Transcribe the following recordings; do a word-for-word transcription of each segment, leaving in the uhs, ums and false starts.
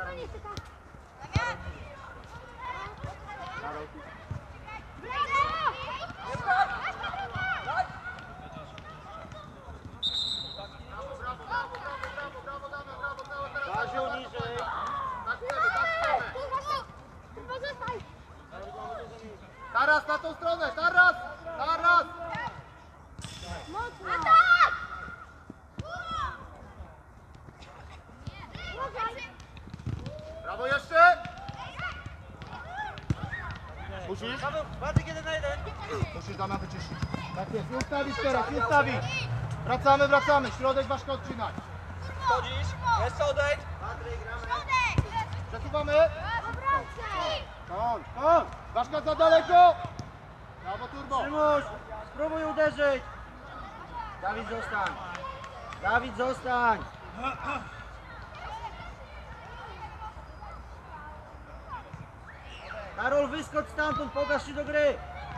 Taras na tą stronę, Taras! Taras! Brawo jeszcze! Musisz? Bartek jeden na jeden. Musisz Damian wyczyścić. Tak jest, nie ustawić teraz, nie ustawić. Wracamy, wracamy, środek Waszka odcinać. Chodzisz, jeszcze odejdź. Patryk, gramy. Przesuwamy. Kon, kon! Waszka za daleko! Brawo, turbo! Przymuś, spróbuj uderzyć. Dawid, zostań. Dawid, zostań. Karol, wyskocz stamtąd, pokaż się do gry.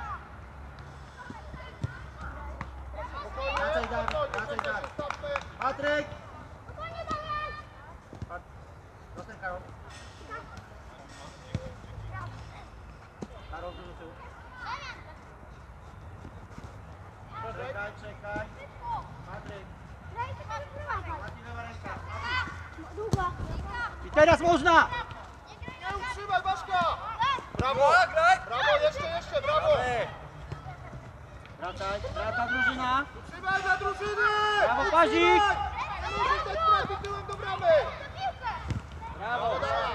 Wracaj, Dawid, wracaj, Dawid. Patryk! Pat... Zostań, Karol. Karol, do tyłu. Czekaj, czekaj. Patryk. Mati, lewa ręka. I teraz można! Nie utrzymaj Waszka! Brawo! graj! Brawo, jeszcze, jeszcze, brawo! Wracaj, wraca drużyna. Utrzymaj za drużyny! Brawo, Pazik! Nie musisz dać trafić tyłem do bramy! Brawo!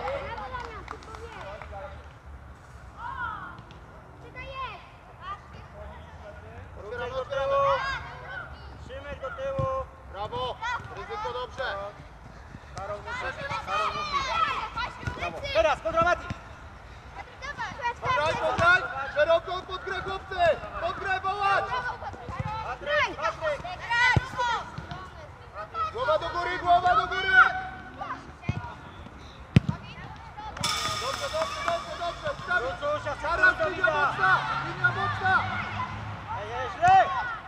Otwieram, otwieram! Szymek do tyłu. Brawo! Ryzyko dobrze! Karol musi. Karol musi. Brawo. Teraz, kontra Mati. Pograj, pograj! Szeroko pod grę, chłopcy! Pod grę, wołać! Patryk, Patryk. Głowa do góry, głowa do góry! Dobrze, dobrze, dobrze, dobrze! Ustawić! Rucusia, Zaraz, sekunda, linia linia. mocna! Linia mocna! Ej, źle.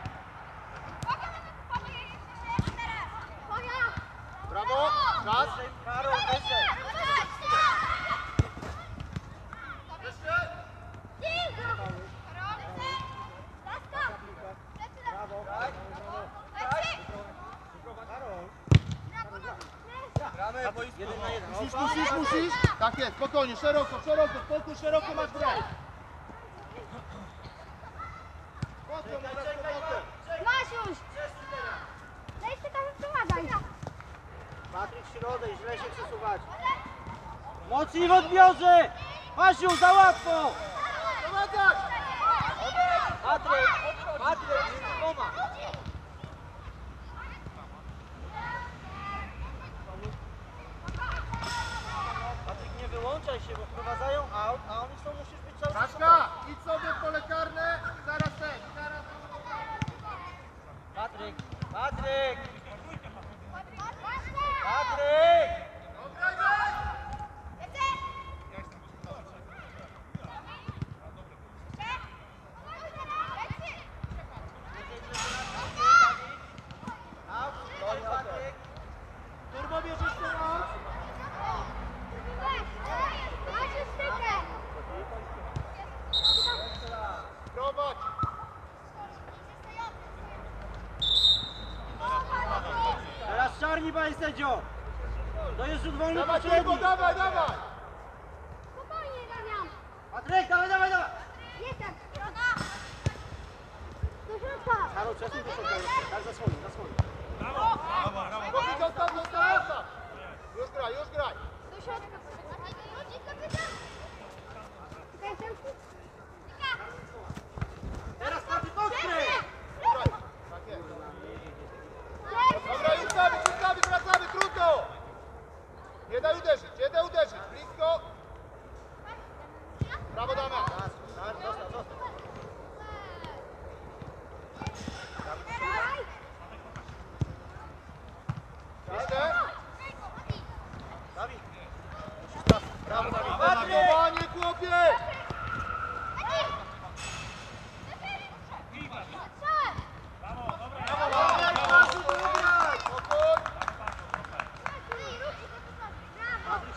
Brawo! Czas! Wyżej, Karol, wyżej. Jeszcze! Brawo. Karol. Gramy jeden na jeden. Musisz, musisz, musisz! Tak jest, spokojnie, szeroko, szeroko, spokój, szeroko masz grę! Mocno, mocno, mocno! Patryk, środek, źle się przesuwać. Mocniej w odbiorze! Pasiu, za łatwo! Prowadzać! Patryk, Patryk, między dwoma. Patryk, nie wyłączaj się, bo wprowadzają aut, a oni są, musisz być cały czas. Kaszka, idź sobie w pole karne i zaraz ten, zaraz... Patryk, Patryk! Patryk! Graj, graj! Aut, gol, Patryk! Turbo bierzesz ten aut? Prowadź! Teraz czarni, panie sędzio! To jest rzut wolny Dawaj, pośredni! turbo, dawaj, dawaj! Patryk, dawaj, dawaj, dawaj! Karol, przesuń do środka jeszcze. Tak, zasłonił, zasłonił. Powiedz, zostaw, zostaw, zostaw! Już graj, już graj! Teraz Patryk, odkryj! Graj, tak jest. Dobra, ustawić, ustawić, wracamy, trudno! Nie daj uderzyć, nie daj uderzyć, blisko! Brawo, Damian! Tak, zostaw, zostaw. Jeszcze? Dawid! Brawo, Dawid! Patryk! Panowanie, chłopie! Spokój! Patryk,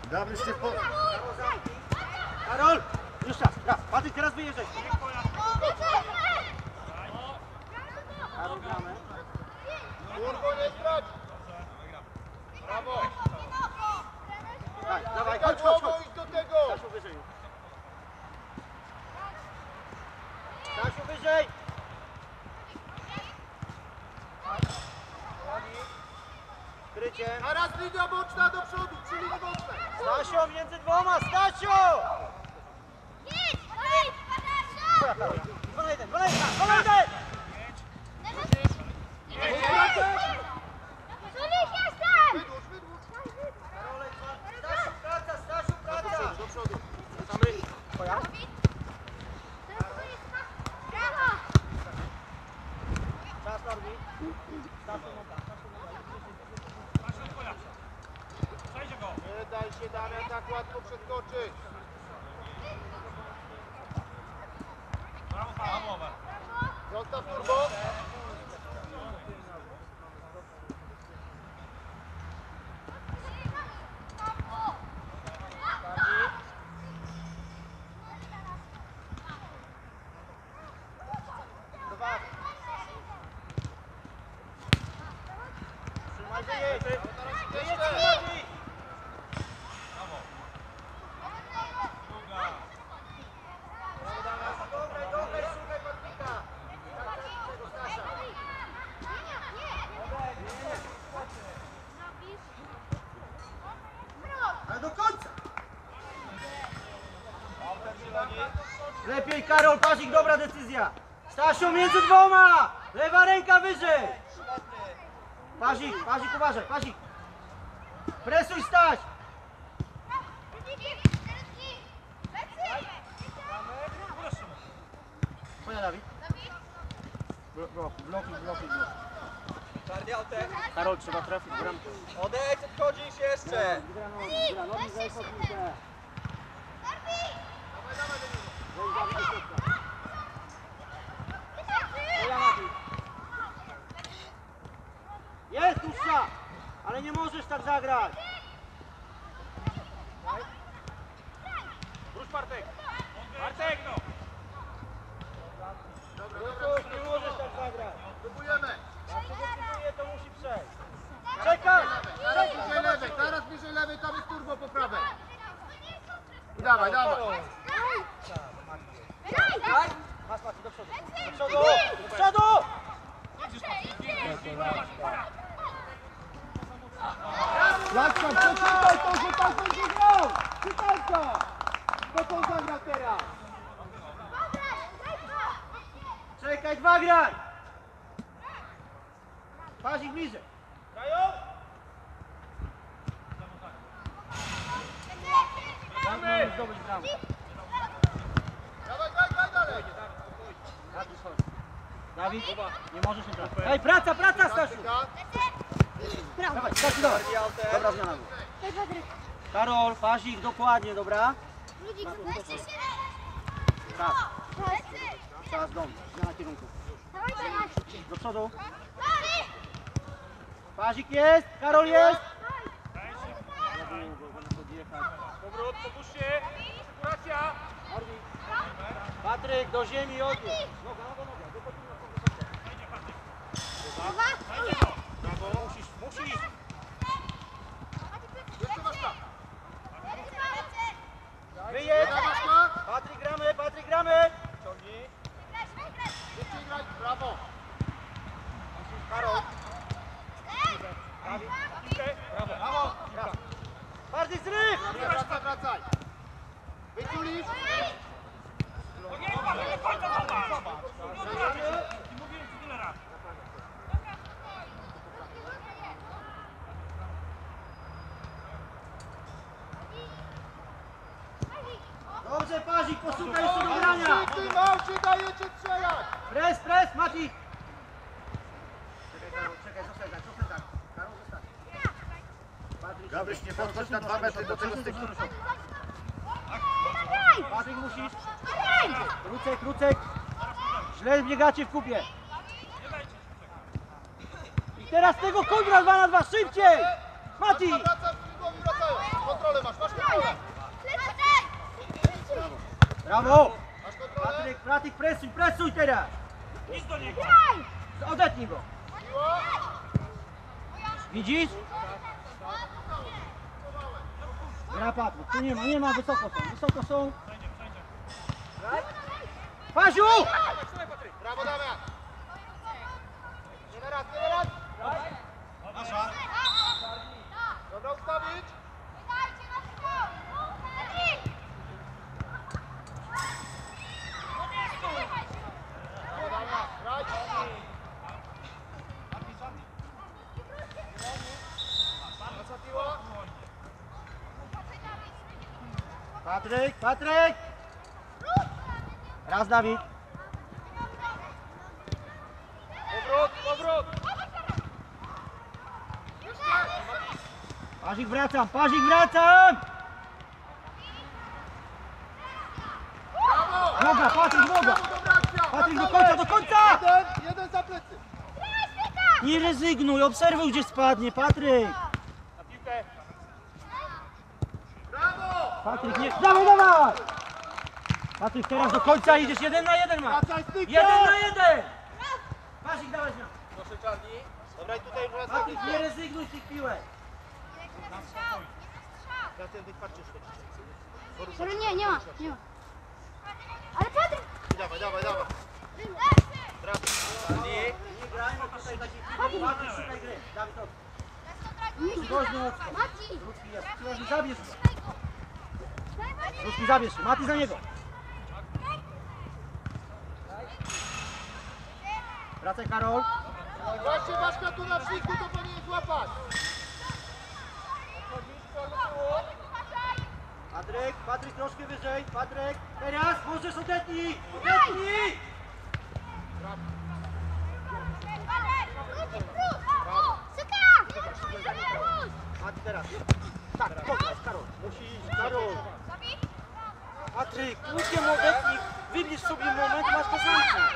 Gabryś się po... Karol! Już czas, raz. Patryk, teraz wyjeżdżaj. Karol, gramy. Turbo nie strać! Brawo! Daj, dawaj, Czekaj, chodź, chodź, głową chodź. idź do tego! Stasiu, wyżej. Stasiu, wyżej! Krycie. Teraz linia boczna do przodu, trzy linie boczne! Stasiu, między dwoma, Stasiu! Twoja Karol. Dwa na jeden, dwa na jeden, dwa na jeden! Wydłuż, wydłuż! Karolek, Stasiu, praca, Stasiu, Do praca! przodu, do przodu! Wracamy. Twoja? Czas, Norbi. Stasiu, noga, Stasiu, noga. Nie daj się, Damian, tak łatwo przeskoczyć! Zostaw turbo! Dwa. Trzymaj, wyjedź. Wyjedź, trzymaj. Dobraj, dobraj, szukaj Patryka. Tego Stasia. Ale do końca. Lepiej, Karol, Pasik, dobra decyzja. Stasiu, między dwoma. Lewa ręka wyżej. Pasik, Pasik, uważaj, Pasik. Presuj, Staś. Twoja, Dawid. Bloki, bloki, bloki, bloki. Karol, trzeba trafić w bramkę. Odejdź, odchodzisz jeszcze! Gra nogi, gra nogi, weź pod piłkę. Weź Dawid do środka. Twoja, Mati. Jest dłuższa, ale nie możesz tak zagrać. Wróć Bartek! Bartek, no! Lukuś, nie możesz tak zagrać. Próbujemy! Jak się decyduje, to musi przejść. Czekaj! Teraz bliżej lewej, teraz bliżej lewej, tam jest turbo po prawej! I dawaj, dawaj! Masz, Mati, do przodu. Do przodu! Do przodu! Jacka, przeczytaj to, że tak będzie grał! Czytaj to! Kto to zagra teraz? Czekaj, dwa graj! Pasik bliżej. Dają? Musimy zdobyć bramkę. Dawaj, dawaj, dawaj dalej! Dawid, chodź. Dawid, nie możesz nie trafić. Ej, praca, praca, Stasiu! Dawaj, Stasiu, dawaj. Dobra zmiana. Karol, Pasik, dokładnie, dobra? Czas, czas, dom. Zmiana kierunku. Do przodu. Pasik jest, Karol jest. Za długo, będę podjechać. Powrót, popuść się! Sekuracja! Patryk, do ziemi odjedź. Noga, noga, noga. Do potyłu, Brawo! Musisz, musisz! Jeszcze masz tak! wyjedź. Masz tak! Patryk, gramy, Patryk, gramy. Ciągnij! Szybciej grać, brawo! Karol. Piłkę! Brawo! Brawo! Raz. Bardziej zryw. Wracaj, wracaj! Wyciulisz? Nie, nie, końca, zobacz! Zobacz! I mówiłem ci tyle raz. Dobrze, Pasik, posłuchaj jeszcze do grania. Małci, małci, dajecie strzelać! Pres, pres, Mati. Czekaj, Karol, czekaj, zostań tak, zostań tak. Karol, zostań. Patryk, Gabryś, nie podchodź na dwa metry do tego styku. Patryk, musisz. Krucek, Krucek. Źle biegacie w kupie. I teraz tego kontra dwa na dwa, szybciej. Mati. Wracasz, wracają! Kontrolę masz, masz kontrolę! Brawo! Masz kontrolę? Patryk, Patryk, presuj, presuj teraz! Idź do niego. Odetnij go! Widzisz? Gra Patryk, tu nie ma, nie ma, wysoko są, wysoko są. Paziu! Brawo, Damian! Nie na raz, nie na raz! Nasza! Dobra, ustawić! Brawo, Damian! Grać! Nasza piła! Patryk, Patryk! Raz Dawid. Powrót, powrót! Pazik wracam, Pazik wracam! Brawo! Noga, Patryk, noga! Dobra akcja! Patryk do wracamy! końca, do końca! Jeden, jeden za plecy! Nie rezygnuj, obserwuj gdzie spadnie, Patryk! Na piłkę! Brawo! Patryk, nie... Dawaj, dawaj! Patryk, teraz do końca idziesz, jeden na jeden ma! Wracaj stykiem! Jeden na jeden! Pazik, dawaj zmian! Proszę Czarni. Dobra i tutaj już raz Patryk, nie rezygnuj z tych piłek! Ja ten tych patrzysz. Dobra, nie, nie ma, nie ma. Ale Patryk! Dawaj, dawaj, dawaj. Brawo. Czarni. Nie grajmy tutaj takich piłek, Patryk, szukaj gry. Dawid, to. Mati! Groźny mocno. Mati! Ruski jest, Groźny, zabierz go. Ruski, zabierz się, Mati za niego. Wracaj, Karol. Właśnie Waszka tu na szliku, to powinien złapać. Patryk, Patryk troszkę wyżej, Patryk, teraz możesz odetnij, odetnij! Mati teraz, tak, pokaż, Karol, musisz, Karol. Patryk, krótkiem odetnij, wybierz sobie moment, masz to zamknąć.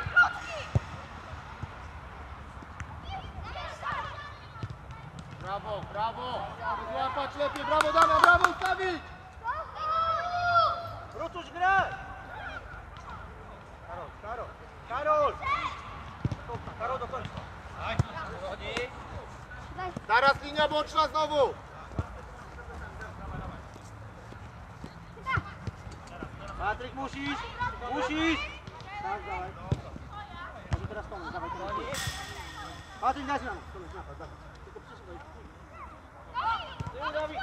Brawo, brawo. Złapać lepiej, brawo Damian, brawo ustawić. Rutuś, graj! Karol, Karol, Karol! Dobra, Karol do końca. Teraz linia boczna znowu. Patryk, musisz, musisz! Tak, dawaj. Może teraz Tomek, dawaj, Tomek. Patryk, daj zmianę. Tomek, napad, dawaj. Tylko przesuwaj. Ty, Dawid.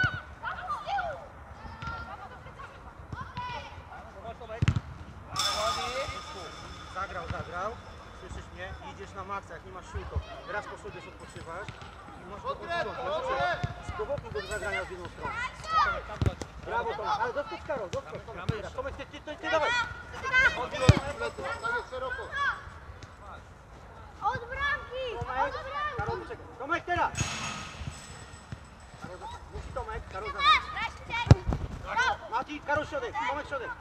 Zagrał, zagrał. Słyszysz mnie? Idziesz na maksa, jak nie masz sił, to raz poszedłeś odpoczywać. I masz Odwrót, odpocząć. odwrót. Spowodnij go do zagrania w jedną stronę. Brawo, Tomek. Ale doskocz, Karol, doskocz. Tomek, teraz. Tomek, ty, ty, ty, ty, dawaj. Odwrót, plecy, tak jest szeroko. Od bramki! Tomek, Od bramki! Karol, czekaj. Tomek, teraz. Karol, za- musi Tomek, Karol, za Mati, Karol, środek, Tomek, środek.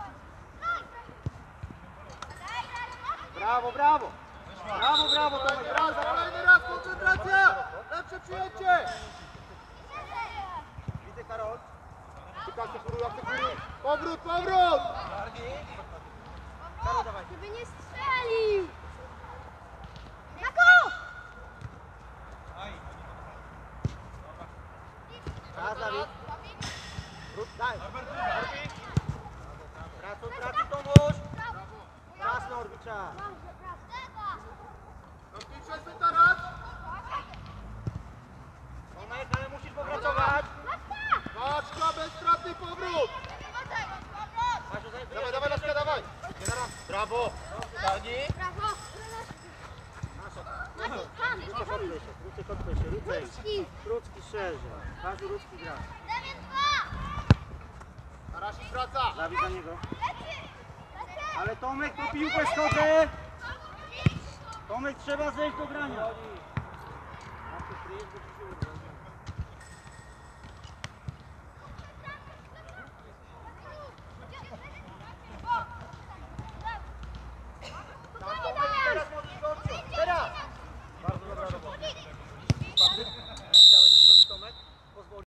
Brawo, brawo. Brawo, brawo, Tomek, brawo. Raz, kolejny raz, koncentracja. Lepsze przyjęcie. Widzę, Karol. Tylko asekuruj, asekuruj. Powrót, powrót. Karol, dawaj. Żeby nie strzelił! Jako! Raz, Dawid. Wróć, daj. Pracuj, pracuj, Tomuś. Czas, Norbicza. Tam pisze się teraz. Tomek, ale musisz popracować. Paczka, bez straty, powrót. Dawaj, dawaj, Laska, dawaj. Nie na raz. Brawo. Czarni. Brawo! Mati, tam! Rucek, odpyj się, Rucek, odpyj się, Rucek. Ruski! Rucki szerzy. Kaziu, Rucki gra. Na razie wraca. Dawid za niego. Ale Tomek, po piłkę schodzę. Tomek, trzeba zejść do grania.